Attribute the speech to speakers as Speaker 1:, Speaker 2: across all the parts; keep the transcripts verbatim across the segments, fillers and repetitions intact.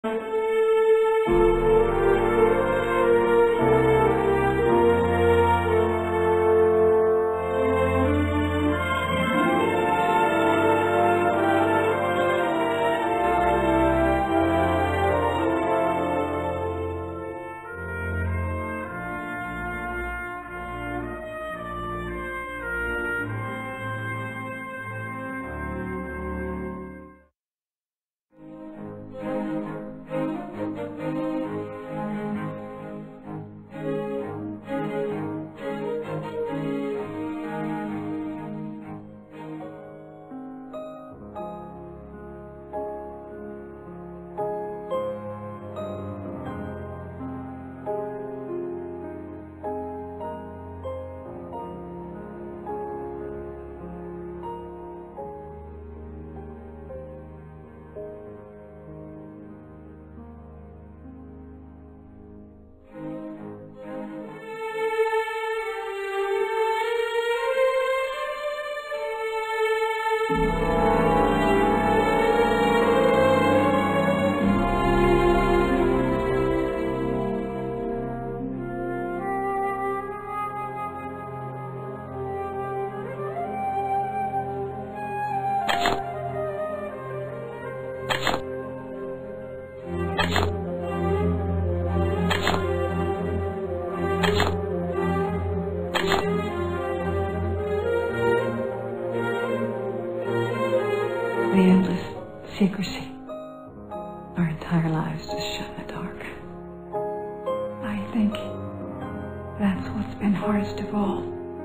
Speaker 1: The endless secrecy. Our entire lives just shut in the dark. I think that's what's been hardest of all.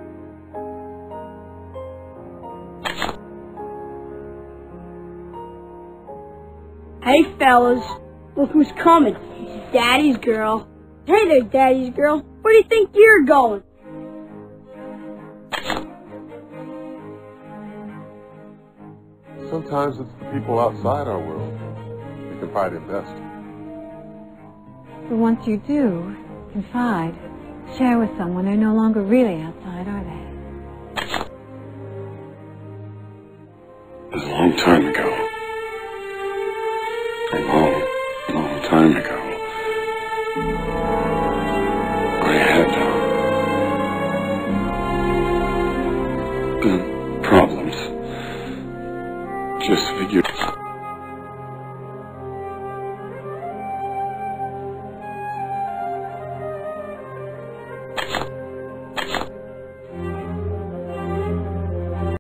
Speaker 2: Hey fellas, look who's coming. It's Daddy's girl. Hey there, Daddy's girl. Where do you think you're going?
Speaker 3: Sometimes it's the people outside our world we confide in best.
Speaker 1: But once you do confide, share with someone, they're no longer really outside, are they?
Speaker 4: It was a long time ago. A long, long time ago. I had uh, problems. Just figured